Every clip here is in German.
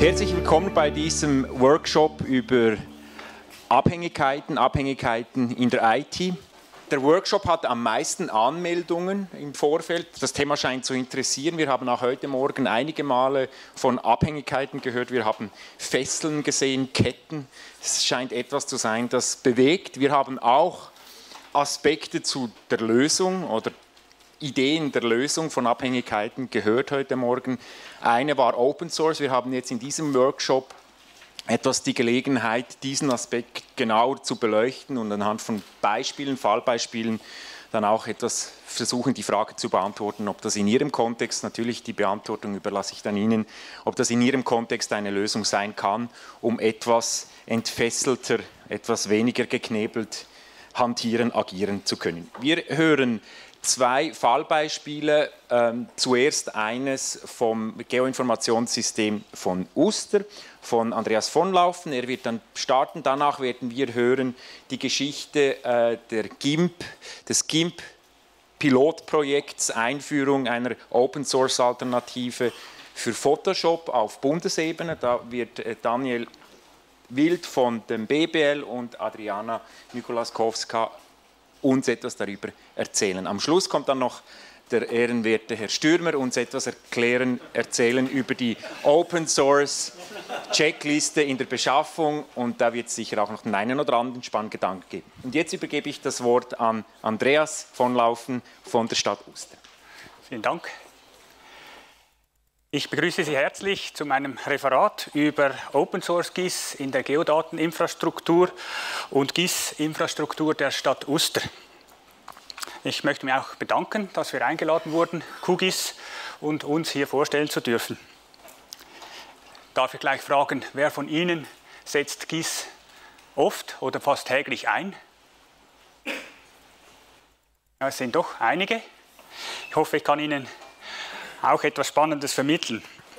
Herzlich willkommen bei diesem Workshop über Abhängigkeiten in der IT. Der Workshop hat am meisten Anmeldungen im Vorfeld. Das Thema scheint zu interessieren. Wir haben auch heute Morgen einige Male von Abhängigkeiten gehört. Wir haben Fesseln gesehen, Ketten. Es scheint etwas zu sein, das bewegt. Wir haben auch Aspekte zu der Lösung oder Ideen der Lösung von Abhängigkeiten gehört heute Morgen. Eine war Open Source. Wir haben jetzt in diesem Workshop etwas die Gelegenheit, diesen Aspekt genauer zu beleuchten und anhand von Beispielen, Fallbeispielen, dann auch etwas versuchen, die Frage zu beantworten, ob das in Ihrem Kontext, natürlich die Beantwortung überlasse ich dann Ihnen, ob das in Ihrem Kontext eine Lösung sein kann, um etwas entfesselter, etwas weniger geknebelt hantieren, agieren zu können. Wir hören zwei Fallbeispiele, zuerst eines vom Geoinformationssystem von Uster, von Andreas von Laufen. Er wird dann starten, danach werden wir hören die Geschichte des GIMP-Pilotprojekts, Einführung einer Open-Source-Alternative für Photoshop auf Bundesebene. Da wird Daniel Wild von dem BBL und Adriana Mikolaskowska uns etwas darüber erzählen. Am Schluss kommt dann noch der ehrenwerte Herr Stürmer uns etwas erzählen über die Open Source Checkliste in der Beschaffung und da wird es sicher auch noch den einen oder anderen spannenden Gedanken geben. Und jetzt übergebe ich das Wort an Andreas von Laufen von der Stadt Uster. Vielen Dank. Ich begrüße Sie herzlich zu meinem Referat über Open Source GIS in der Geodateninfrastruktur und GIS-Infrastruktur der Stadt Uster. Ich möchte mich auch bedanken, dass wir eingeladen wurden, QGIS, und uns hier vorstellen zu dürfen. Darf ich gleich fragen, wer von Ihnen setzt GIS oft oder fast täglich ein? Ja, es sind doch einige. Ich hoffe, ich kann Ihnen auch etwas Spannendes vermitteln.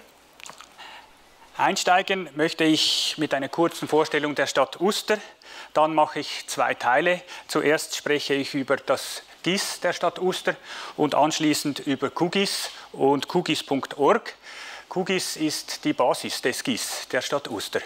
Einsteigen möchte ich mit einer kurzen Vorstellung der Stadt Uster. Dann mache ich zwei Teile. Zuerst spreche ich über das GIS der Stadt Uster und anschließend über QGIS und QGIS.org. QGIS ist die Basis des GIS der Stadt Uster.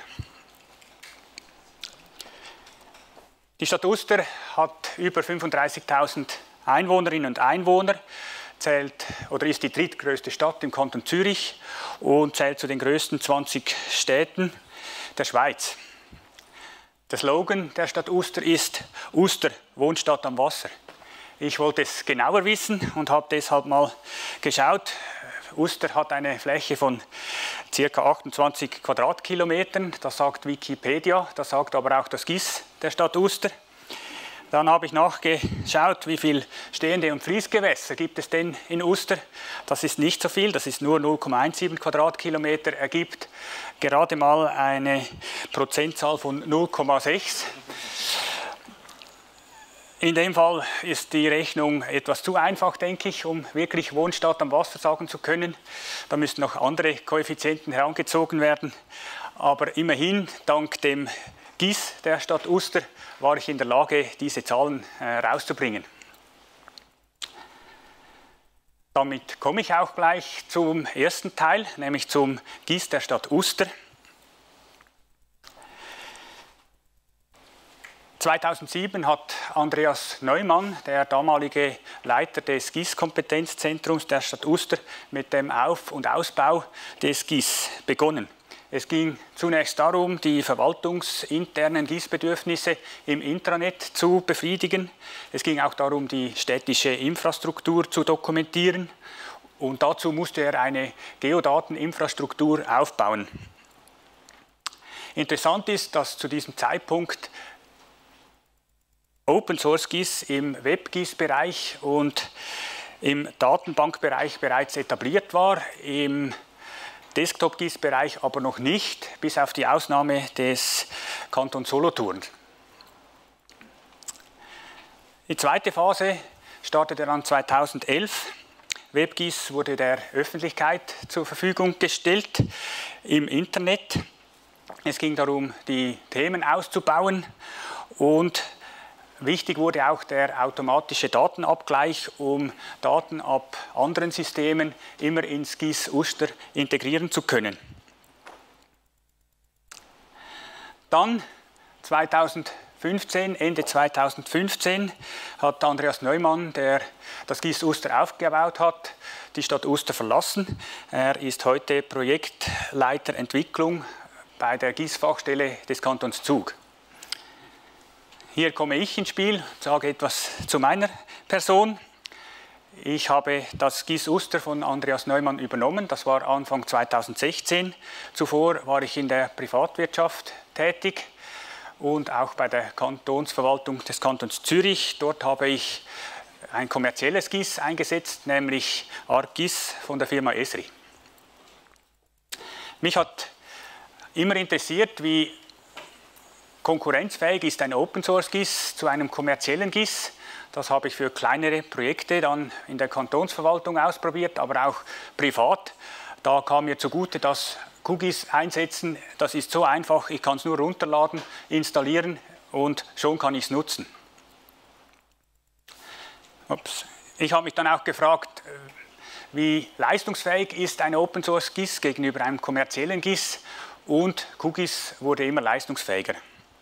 Die Stadt Uster hat über 35.000 Einwohnerinnen und Einwohner, zählt oder ist die drittgrößte Stadt im Kanton Zürich und zählt zu den größten 20 Städten der Schweiz. Der Slogan der Stadt Uster ist Uster, Wohnstadt am Wasser. Ich wollte es genauer wissen und habe deshalb mal geschaut. Uster hat eine Fläche von ca. 28 Quadratkilometern, das sagt Wikipedia, das sagt aber auch das GIS der Stadt Uster. Dann habe ich nachgeschaut, wie viele stehende und Fließgewässer gibt es denn in Uster. Das ist nicht so viel, das ist nur 0,17 Quadratkilometer, ergibt gerade mal eine Prozentzahl von 0,6. In dem Fall ist die Rechnung etwas zu einfach, denke ich, um wirklich Wohnstadt am Wasser sagen zu können. Da müssen noch andere Koeffizienten herangezogen werden. Aber immerhin, dank dem GIS der Stadt Uster, war ich in der Lage, diese Zahlen rauszubringen. Damit komme ich auch gleich zum ersten Teil, nämlich zum GIS der Stadt Uster. 2007 hat Andreas Neumann, der damalige Leiter des GIS-Kompetenzzentrums der Stadt Uster, mit dem Auf- und Ausbau des GIS begonnen. Es ging zunächst darum, die verwaltungsinternen GIS-Bedürfnisse im Intranet zu befriedigen. Es ging auch darum, die städtische Infrastruktur zu dokumentieren. Und dazu musste er eine Geodateninfrastruktur aufbauen. Interessant ist, dass zu diesem Zeitpunkt Open Source GIS im Web-GIS-Bereich und im Datenbankbereich bereits etabliert war, im Desktop-GIS-Bereich aber noch nicht, bis auf die Ausnahme des Kantons Solothurn. Die zweite Phase startete dann 2011. WebGIS wurde der Öffentlichkeit zur Verfügung gestellt im Internet. Es ging darum, die Themen auszubauen und wichtig wurde auch der automatische Datenabgleich, um Daten ab anderen Systemen immer ins GIS Uster integrieren zu können. Dann 2015, Ende 2015 hat Andreas Neumann, der das GIS Uster aufgebaut hat, die Stadt Uster verlassen. Er ist heute Projektleiter Entwicklung bei der GIS-Fachstelle des Kantons Zug. Hier komme ich ins Spiel, sage etwas zu meiner Person. Ich habe das GIS Uster von Andreas Neumann übernommen, das war Anfang 2016. Zuvor war ich in der Privatwirtschaft tätig und auch bei der Kantonsverwaltung des Kantons Zürich. Dort habe ich ein kommerzielles GIS eingesetzt, nämlich ArcGIS von der Firma Esri. Mich hat immer interessiert, wie konkurrenzfähig ist ein Open-Source-GIS zu einem kommerziellen GIS. Das habe ich für kleinere Projekte dann in der Kantonsverwaltung ausprobiert, aber auch privat. Da kam mir zugute, dass QGIS einsetzen, das ist so einfach, ich kann es nur runterladen, installieren und schon kann ich es nutzen. Ich habe mich dann auch gefragt, wie leistungsfähig ist ein Open-Source-GIS gegenüber einem kommerziellen GIS, und QGIS wurde immer leistungsfähiger.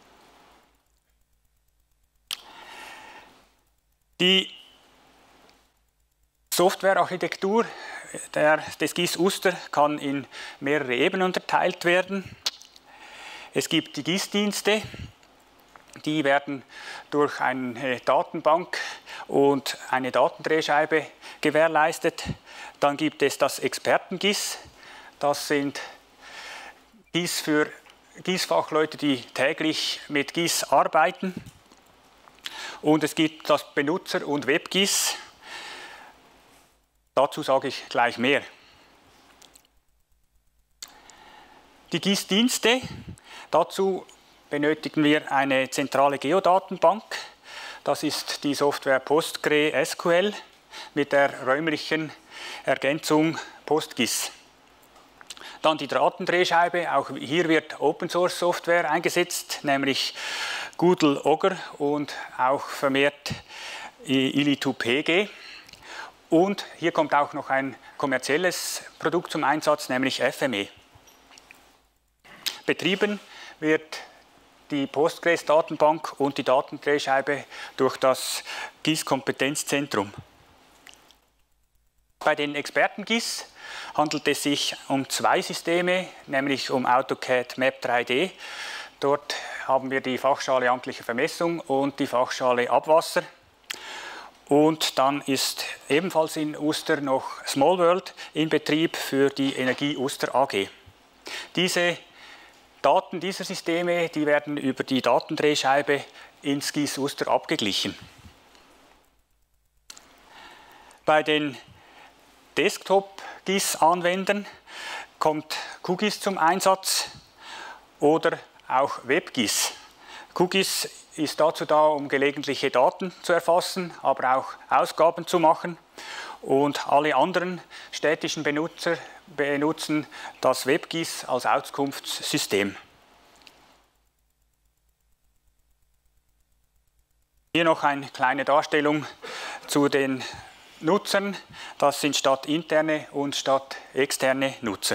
Die Softwarearchitektur des GIS Uster kann in mehrere Ebenen unterteilt werden. Es gibt die GIS-Dienste, die werden durch eine Datenbank und eine Datendrehscheibe gewährleistet. Dann gibt es das Experten-GIS, das sind GIS für GIS-Fachleute, die täglich mit GIS arbeiten. Und es gibt das Benutzer- und Web-GIS. Dazu sage ich gleich mehr. Die GIS-Dienste, dazu benötigen wir eine zentrale Geodatenbank. Das ist die Software PostgreSQL mit der räumlichen Ergänzung PostGIS. Dann die Datendrehscheibe, auch hier wird Open-Source-Software eingesetzt, nämlich Google Ogre und auch vermehrt Ili2PG. Und hier kommt auch noch ein kommerzielles Produkt zum Einsatz, nämlich FME. Betrieben wird die Postgres-Datenbank und die Datendrehscheibe durch das GIS-Kompetenzzentrum. Bei den Experten-GIS handelt es sich um zwei Systeme, nämlich um AutoCAD Map 3D. Dort haben wir die Fachschale amtliche Vermessung und die Fachschale Abwasser. Und dann ist ebenfalls in Uster noch SmallWorld in Betrieb für die Energie Uster AG. Diese Daten dieser Systeme, die werden über die Datendrehscheibe ins GIS Uster abgeglichen. Bei den Desktop-GIS-Anwendern kommt QGIS zum Einsatz oder auch WebGIS. QGIS ist dazu da, um gelegentliche Daten zu erfassen, aber auch Ausgaben zu machen. Und alle anderen städtischen Benutzer benutzen das WebGIS als Auskunftssystem. Hier noch eine kleine Darstellung zu den Nutzern. Das sind stadtinterne und stadtexterne Nutzer.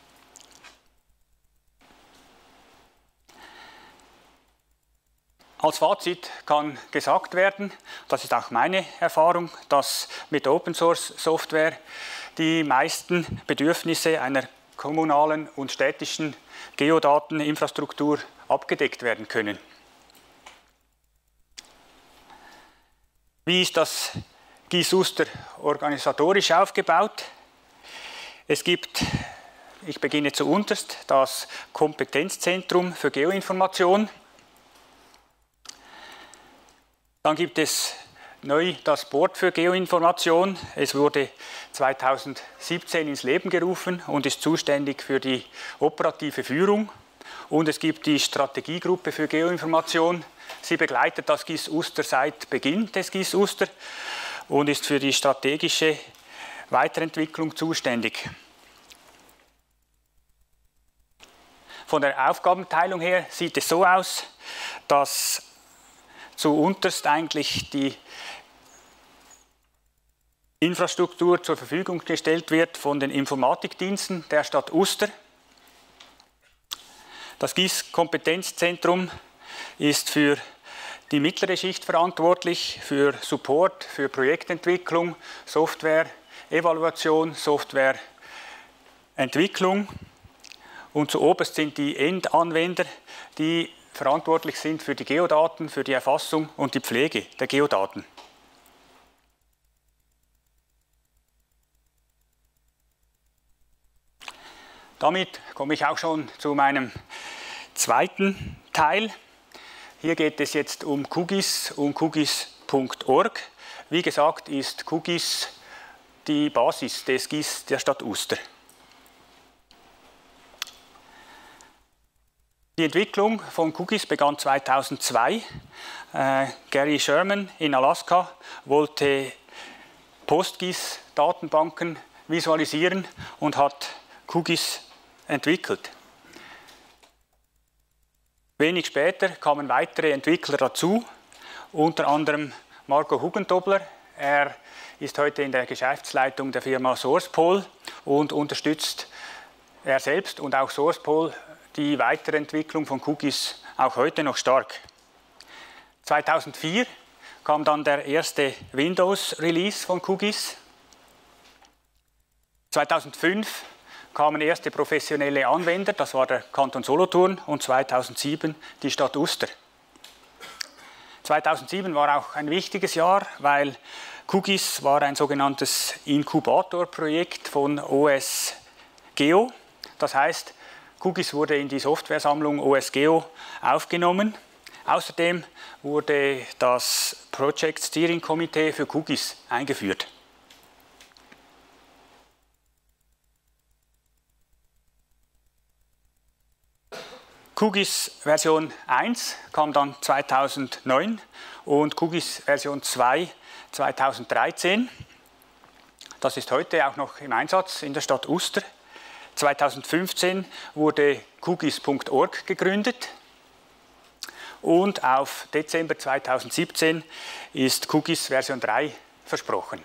Als Fazit kann gesagt werden, das ist auch meine Erfahrung, dass mit Open Source Software die meisten Bedürfnisse einer kommunalen und städtischen Geodateninfrastruktur abgedeckt werden können. Wie ist das GIS Uster organisatorisch aufgebaut? Es gibt, ich beginne zuunterst, das Kompetenzzentrum für Geoinformation. Dann gibt es neu das Board für Geoinformation. Es wurde 2017 ins Leben gerufen und ist zuständig für die operative Führung. Und es gibt die Strategiegruppe für Geoinformation. Sie begleitet das GIS Uster seit Beginn des GIS Uster und ist für die strategische Weiterentwicklung zuständig. Von der Aufgabenteilung her sieht es so aus, dass zuunterst eigentlich die Infrastruktur zur Verfügung gestellt wird von den Informatikdiensten der Stadt Uster. Das GIS-Kompetenzzentrum ist für die mittlere Schicht verantwortlich, für Support, für Projektentwicklung, Software, Evaluation, Softwareentwicklung. Und zuoberst sind die Endanwender, die verantwortlich sind für die Geodaten, für die Erfassung und die Pflege der Geodaten. Damit komme ich auch schon zu meinem zweiten Teil. Hier geht es jetzt um QGIS und QGIS.org. Wie gesagt, ist QGIS die Basis des GIS der Stadt Uster. Die Entwicklung von QGIS begann 2002. Gary Sherman in Alaska wollte PostGIS-Datenbanken visualisieren und hat QGIS entwickelt. Wenig später kamen weitere Entwickler dazu, unter anderem Marco Hugendobler. Er ist heute in der Geschäftsleitung der Firma SourcePol und unterstützt er selbst und auch SourcePol die Weiterentwicklung von QGIS auch heute noch stark. 2004 kam dann der erste Windows-Release von QGIS. 2005 kamen erste professionelle Anwender, das war der Kanton Solothurn, und 2007 die Stadt Uster. 2007 war auch ein wichtiges Jahr, weil QGIS war ein sogenanntes Inkubatorprojekt von OSGeo. Das heißt, QGIS wurde in die Softwaresammlung OSGeo aufgenommen. Außerdem wurde das Project Steering Committee für QGIS eingeführt. QGIS Version 1 kam dann 2009 und QGIS Version 2 2013. Das ist heute auch noch im Einsatz in der Stadt Uster. 2015 wurde QGIS.org gegründet und auf Dezember 2017 ist QGIS Version 3 versprochen.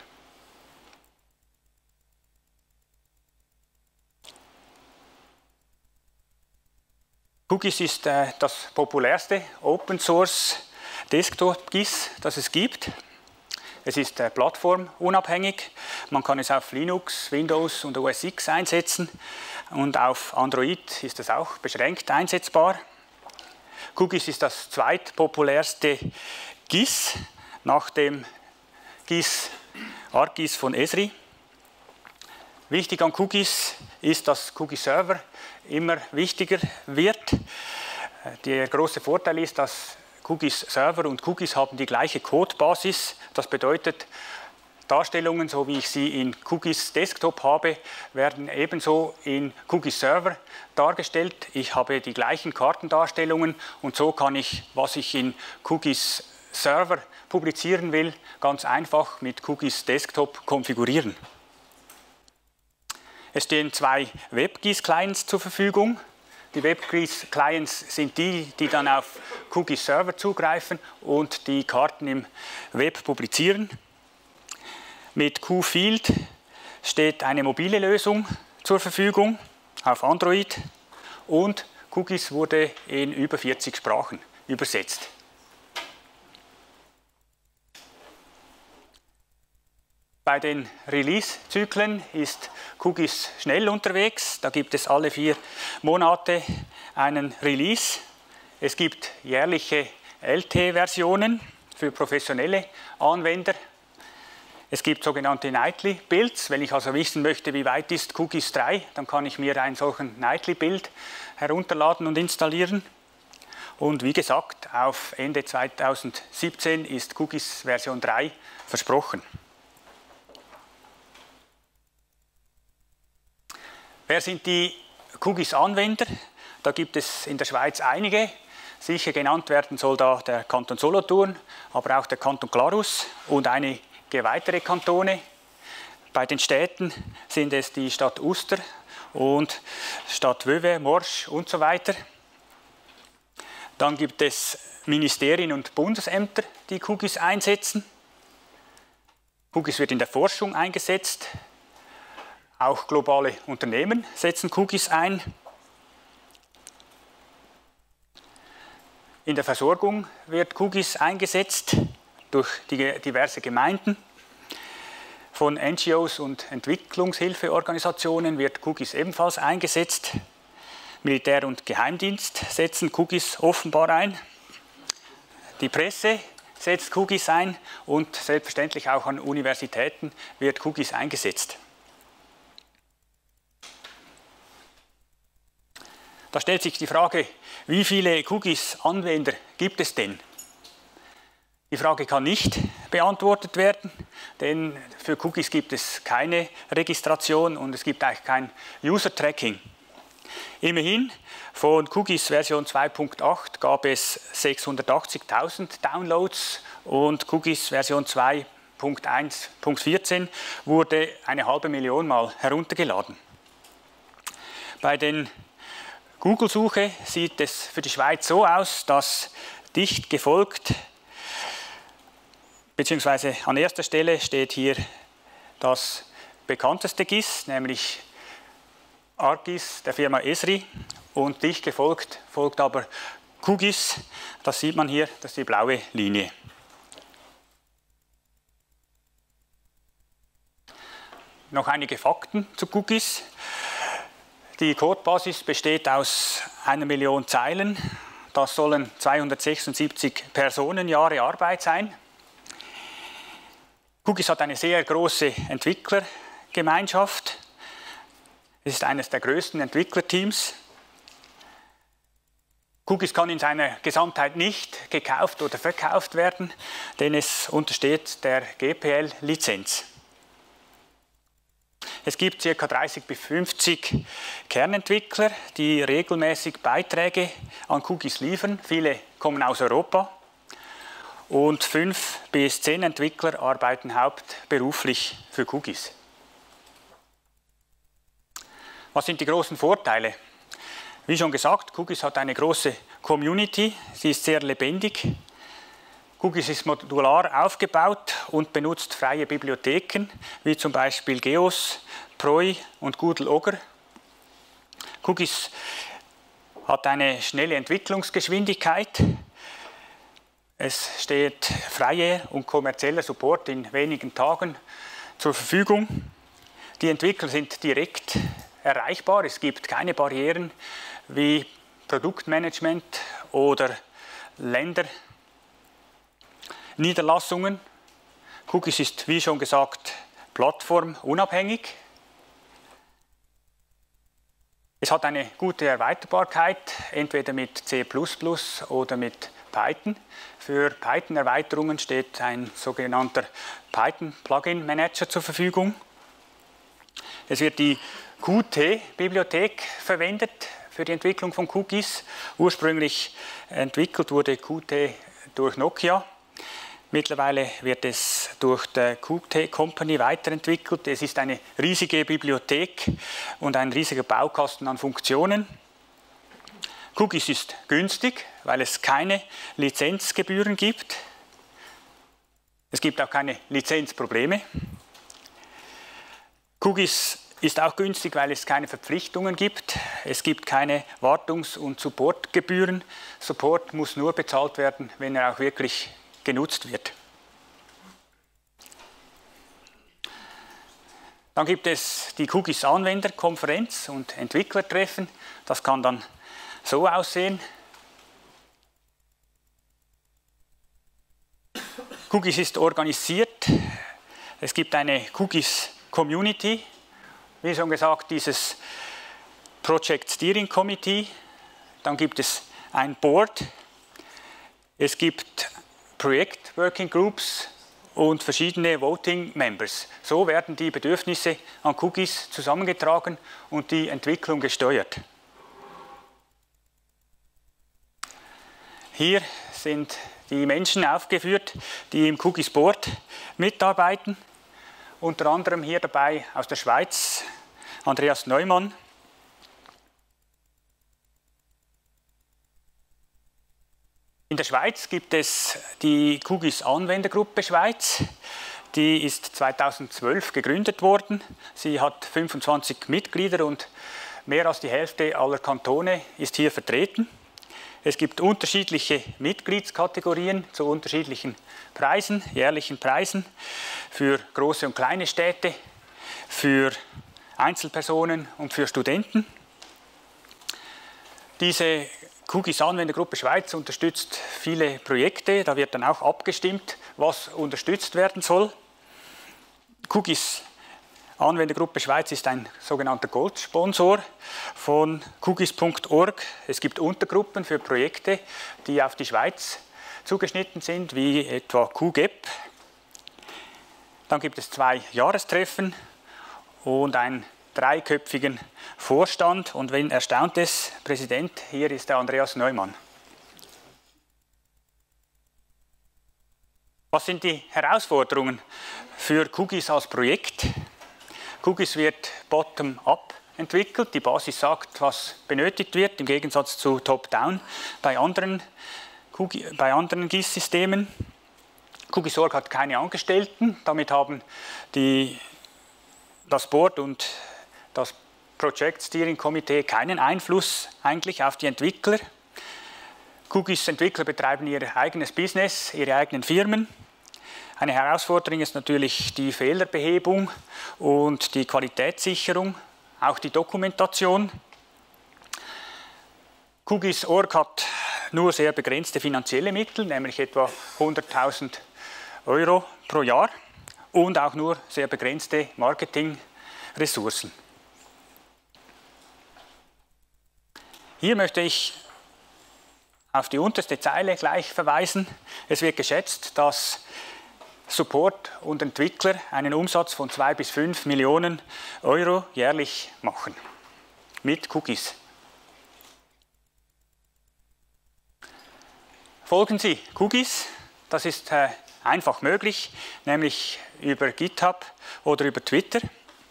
QGIS ist das populärste Open Source Desktop GIS, das es gibt. Es ist plattformunabhängig. Man kann es auf Linux, Windows und OS X einsetzen und auf Android ist es auch beschränkt einsetzbar. QGIS ist das zweitpopulärste GIS nach dem GIS ArcGIS von Esri. Wichtig an QGIS ist, dass QGIS Server immer wichtiger wird. Der große Vorteil ist, dass QGIS Server und QGIS haben die gleiche Codebasis. Das bedeutet, Darstellungen, so wie ich sie in QGIS Desktop habe, werden ebenso in QGIS Server dargestellt. Ich habe die gleichen Kartendarstellungen und so kann ich, was ich in QGIS Server publizieren will, ganz einfach mit QGIS Desktop konfigurieren. Es stehen zwei WebGIS-Clients zur Verfügung. Die WebGIS-Clients sind die, die dann auf QGIS Server zugreifen und die Karten im Web publizieren. Mit QField steht eine mobile Lösung zur Verfügung auf Android und QGIS wurde in über 40 Sprachen übersetzt. Bei den Release-Zyklen ist QGIS schnell unterwegs. Da gibt es alle 4 Monate einen Release. Es gibt jährliche LT-Versionen für professionelle Anwender. Es gibt sogenannte Nightly Builds. Wenn ich also wissen möchte, wie weit ist QGIS 3, dann kann ich mir einen solchen Nightly Build herunterladen und installieren. Und wie gesagt, auf Ende 2017 ist QGIS Version 3 versprochen. Wer sind die QGIS-Anwender? Da gibt es in der Schweiz einige. Sicher genannt werden soll da der Kanton Solothurn, aber auch der Kanton Glarus und einige weitere Kantone. Bei den Städten sind es die Stadt Uster und Stadt Vevey, Morsch und so weiter. Dann gibt es Ministerien und Bundesämter, die QGIS einsetzen. QGIS wird in der Forschung eingesetzt. Auch globale Unternehmen setzen QGIS ein. In der Versorgung wird QGIS eingesetzt durch diverse Gemeinden. Von NGOs und Entwicklungshilfeorganisationen wird QGIS ebenfalls eingesetzt. Militär- und Geheimdienst setzen QGIS offenbar ein. Die Presse setzt QGIS ein und selbstverständlich auch an Universitäten wird QGIS eingesetzt. Da stellt sich die Frage, wie viele QGIS-Anwender gibt es denn? Die Frage kann nicht beantwortet werden, denn für QGIS gibt es keine Registration und es gibt eigentlich kein User-Tracking. Immerhin, von QGIS Version 2.8 gab es 680.000 Downloads und QGIS Version 2.1.14 wurde 500.000 Mal heruntergeladen. Bei den Google-Suche sieht es für die Schweiz so aus, dass dicht gefolgt, beziehungsweise an erster Stelle steht hier das bekannteste GIS, nämlich ArcGIS der Firma Esri, und dicht gefolgt folgt aber QGIS, das sieht man hier, das ist die blaue Linie. Noch einige Fakten zu QGIS. Die Codebasis besteht aus 1 Million Zeilen. Das sollen 276 Personenjahre Arbeit sein. QGIS hat eine sehr große Entwicklergemeinschaft. Es ist eines der größten Entwicklerteams. QGIS kann in seiner Gesamtheit nicht gekauft oder verkauft werden, denn es untersteht der GPL-Lizenz. Es gibt ca. 30 bis 50 Kernentwickler, die regelmäßig Beiträge an QGIS liefern. Viele kommen aus Europa. Und 5 bis 10 Entwickler arbeiten hauptberuflich für QGIS. Was sind die großen Vorteile? Wie schon gesagt, QGIS hat eine große Community, sie ist sehr lebendig. QGIS ist modular aufgebaut und benutzt freie Bibliotheken, wie zum Beispiel GEOS, PROI und Google-Ogre. QGIS hat eine schnelle Entwicklungsgeschwindigkeit. Es steht freier und kommerzieller Support in wenigen Tagen zur Verfügung. Die Entwickler sind direkt erreichbar. Es gibt keine Barrieren wie Produktmanagement oder Länderniederlassungen. QGIS ist, wie schon gesagt, plattformunabhängig. Es hat eine gute Erweiterbarkeit, entweder mit C++ oder mit Python. Für Python-Erweiterungen steht ein sogenannter Python-Plugin-Manager zur Verfügung. Es wird die Qt-Bibliothek verwendet für die Entwicklung von QGIS. Ursprünglich entwickelt wurde Qt durch Nokia. Mittlerweile wird es durch die Qt Company weiterentwickelt. Es ist eine riesige Bibliothek und ein riesiger Baukasten an Funktionen. QGIS ist günstig, weil es keine Lizenzgebühren gibt. Es gibt auch keine Lizenzprobleme. QGIS ist auch günstig, weil es keine Verpflichtungen gibt. Es gibt keine Wartungs- und Supportgebühren. Support muss nur bezahlt werden, wenn er auch wirklich genutzt wird. Dann gibt es die QGIS-Anwenderkonferenz und Entwicklertreffen. Das kann dann so aussehen. QGIS ist organisiert. Es gibt eine QGIS-Community. Wie schon gesagt, dieses Project Steering Committee. Dann gibt es ein Board. Es gibt Projekt-Working Groups und verschiedene Voting Members. So werden die Bedürfnisse an QGIS zusammengetragen und die Entwicklung gesteuert. Hier sind die Menschen aufgeführt, die im QGIS Board mitarbeiten. Unter anderem hier dabei aus der Schweiz Andreas Neumann. In der Schweiz gibt es die QGIS Anwendergruppe Schweiz. Die ist 2012 gegründet worden. Sie hat 25 Mitglieder und mehr als die Hälfte aller Kantone ist hier vertreten. Es gibt unterschiedliche Mitgliedskategorien zu unterschiedlichen Preisen, jährlichen Preisen, für große und kleine Städte, für Einzelpersonen und für Studenten. Diese QGIS Anwendergruppe Schweiz unterstützt viele Projekte, da wird dann auch abgestimmt, was unterstützt werden soll. QGIS Anwendergruppe Schweiz ist ein sogenannter Goldsponsor von QGIS.org. Es gibt Untergruppen für Projekte, die auf die Schweiz zugeschnitten sind, wie etwa QGEP. Dann gibt es 2 Jahrestreffen und einen 3-köpfigen Vorstand. Und wen erstaunt es, Präsident, hier ist der Andreas Neumann. Was sind die Herausforderungen für QGIS als Projekt? QGIS wird bottom-up entwickelt. Die Basis sagt, was benötigt wird, im Gegensatz zu top-down bei anderen GIS-Systemen. QGIS.org hat keine Angestellten, damit haben das Board und das Project Steering Committee keinen Einfluss eigentlich auf die Entwickler. QGIS-Entwickler betreiben ihr eigenes Business, ihre eigenen Firmen. Eine Herausforderung ist natürlich die Fehlerbehebung und die Qualitätssicherung, auch die Dokumentation. QGIS.org hat nur sehr begrenzte finanzielle Mittel, nämlich etwa 100.000 € pro Jahr und auch nur sehr begrenzte Marketingressourcen. Hier möchte ich auf die unterste Zeile gleich verweisen. Es wird geschätzt, dass Support und Entwickler einen Umsatz von 2 bis 5 Millionen € jährlich machen mit QGIS. Folgen Sie QGIS, das ist einfach möglich, nämlich über GitHub oder über Twitter.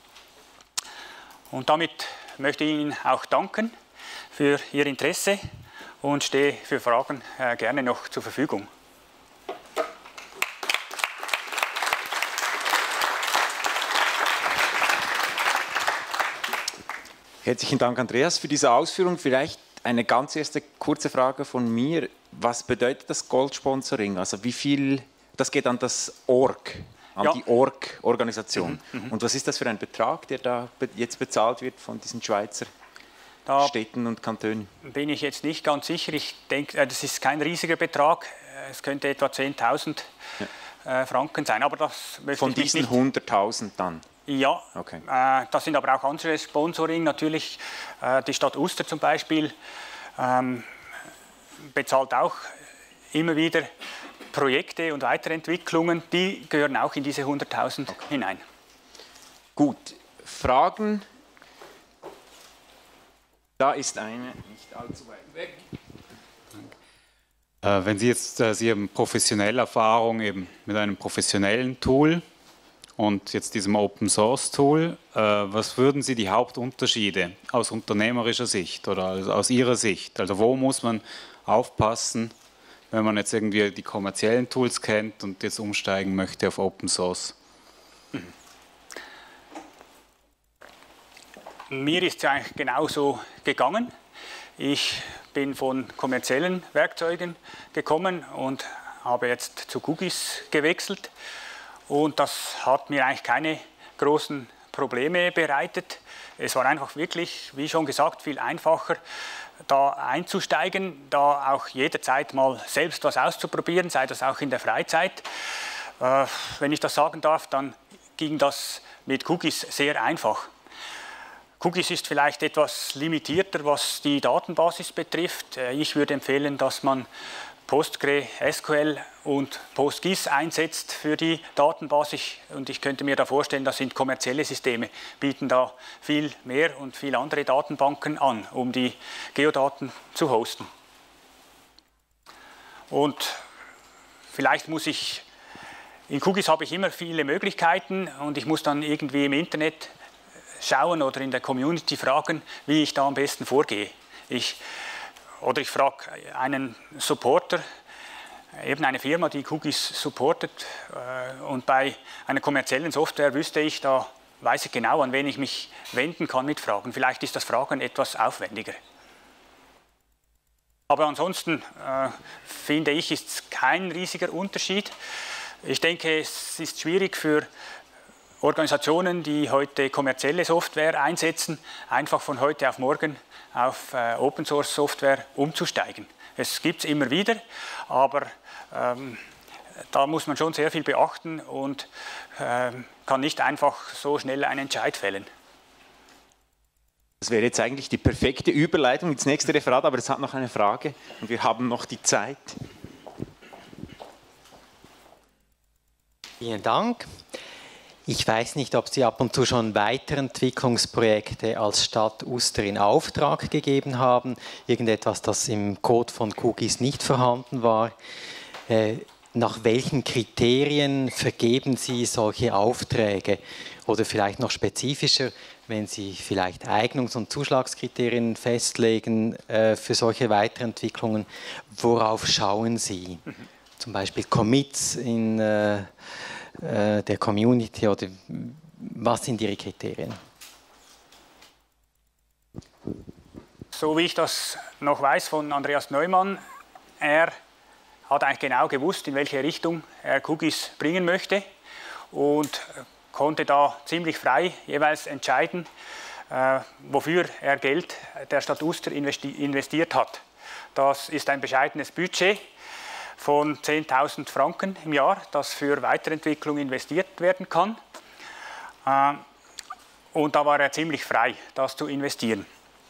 Und damit möchte ich Ihnen auch danken für Ihr Interesse und stehe für Fragen gerne noch zur Verfügung. Herzlichen Dank, Andreas, für diese Ausführung. Vielleicht eine ganz erste kurze Frage von mir. Was bedeutet das Gold-Sponsoring? Also wie viel, das geht an das Org, an die Org-Organisation. Und was ist das für ein Betrag, der da jetzt bezahlt wird von diesen Schweizer Städten und Kantonen? Bin ich jetzt nicht ganz sicher. Ich denke, das ist kein riesiger Betrag. Es könnte etwa 10.000 Franken sein. Aber das möchte von ich nicht. Von diesen 100.000 dann? Ja, okay. Das sind aber auch andere Sponsoring. Natürlich die Stadt Uster zum Beispiel bezahlt auch immer wieder Projekte und Weiterentwicklungen. Die gehören auch in diese 100.000 hinein. Gut, Fragen? Da ist eine, nicht allzu weit weg. Wenn Sie jetzt, Sie haben professionelle Erfahrung eben mit einem professionellen Tool und jetzt diesem Open Source Tool, was würden Sie die Hauptunterschiede aus unternehmerischer Sicht oder aus Ihrer Sicht? Also wo muss man aufpassen, wenn man jetzt irgendwie die kommerziellen Tools kennt und jetzt umsteigen möchte auf Open Source? Mir ist es eigentlich genauso gegangen. Ich bin von kommerziellen Werkzeugen gekommen und habe jetzt zu QGIS gewechselt. Und das hat mir eigentlich keine großen Probleme bereitet. Es war einfach wirklich, wie schon gesagt, viel einfacher, da einzusteigen, da auch jederzeit mal selbst was auszuprobieren, sei das auch in der Freizeit. Wenn ich das sagen darf, dann ging das mit QGIS sehr einfach. QGIS ist vielleicht etwas limitierter, was die Datenbasis betrifft. Ich würde empfehlen, dass man PostgreSQL und PostGIS einsetzt für die Datenbasis. Und ich könnte mir da vorstellen, das sind kommerzielle Systeme, bieten da viel mehr und viele andere Datenbanken an, um die Geodaten zu hosten. Und vielleicht muss ich, in QGIS habe ich immer viele Möglichkeiten und ich muss dann irgendwie im Internet schauen oder in der Community fragen, wie ich da am besten vorgehe. Oder ich frage einen Supporter, eben eine Firma, die QGIS supportet, und bei einer kommerziellen Software wüsste ich, da weiß ich genau, an wen ich mich wenden kann mit Fragen. Vielleicht ist das Fragen etwas aufwendiger. Aber ansonsten finde ich, ist es kein riesiger Unterschied. Ich denke, es ist schwierig für Organisationen, die heute kommerzielle Software einsetzen, einfach von heute auf morgen auf Open Source Software umzusteigen. Es gibt es immer wieder, aber da muss man schon sehr viel beachten und kann nicht einfach so schnell einen Entscheid fällen. Das wäre jetzt eigentlich die perfekte Überleitung ins nächste Referat, aber es hat noch eine Frage und wir haben noch die Zeit. Vielen Dank. Ich weiß nicht, ob Sie ab und zu schon Weiterentwicklungsprojekte als Stadt Uster in Auftrag gegeben haben. Irgendetwas, das im Code von QGIS nicht vorhanden war. Nach welchen Kriterien vergeben Sie solche Aufträge? Oder vielleicht noch spezifischer, wenn Sie vielleicht Eignungs- und Zuschlagskriterien festlegen für solche Weiterentwicklungen, worauf schauen Sie? Zum Beispiel Commits in der Community oder was sind Ihre Kriterien? So wie ich das noch weiß von Andreas Neumann, er hat eigentlich genau gewusst, in welche Richtung er QGIS bringen möchte und konnte da ziemlich frei jeweils entscheiden, wofür er Geld der Stadt Uster investiert hat. Das ist ein bescheidenes Budget von 10.000 Franken im Jahr, das für Weiterentwicklung investiert werden kann. Und da war er ziemlich frei, das zu investieren.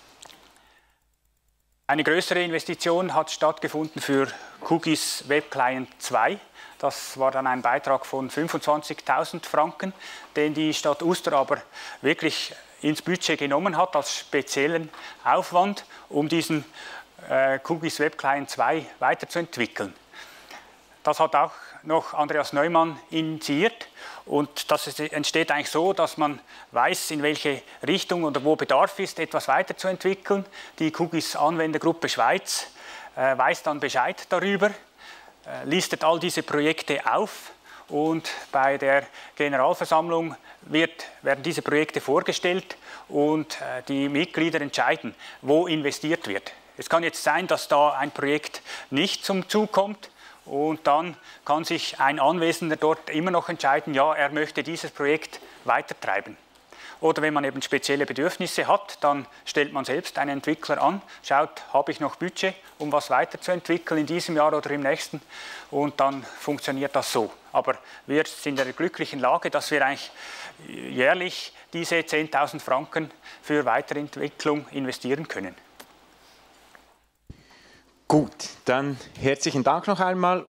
Eine größere Investition hat stattgefunden für QGIS Web Client 2. Das war dann ein Beitrag von 25.000 Franken, den die Stadt Uster aber wirklich ins Budget genommen hat als speziellen Aufwand, um diesen QGIS Web Client 2 weiterzuentwickeln. Das hat auch noch Andreas Neumann initiiert und das entsteht eigentlich so, dass man weiß, in welche Richtung oder wo Bedarf ist, etwas weiterzuentwickeln. Die QGIS Anwendergruppe Schweiz weiß dann Bescheid darüber, listet all diese Projekte auf und bei der Generalversammlung werden diese Projekte vorgestellt und die Mitglieder entscheiden, wo investiert wird. Es kann jetzt sein, dass da ein Projekt nicht zum Zug kommt. Und dann kann sich ein Anwesender dort immer noch entscheiden, ja, er möchte dieses Projekt weitertreiben. Oder wenn man eben spezielle Bedürfnisse hat, dann stellt man selbst einen Entwickler an, schaut, habe ich noch Budget, um was weiterzuentwickeln in diesem Jahr oder im nächsten, und dann funktioniert das so. Aber wir sind in der glücklichen Lage, dass wir eigentlich jährlich diese 10.000 Franken für Weiterentwicklung investieren können. Gut, dann herzlichen Dank noch einmal.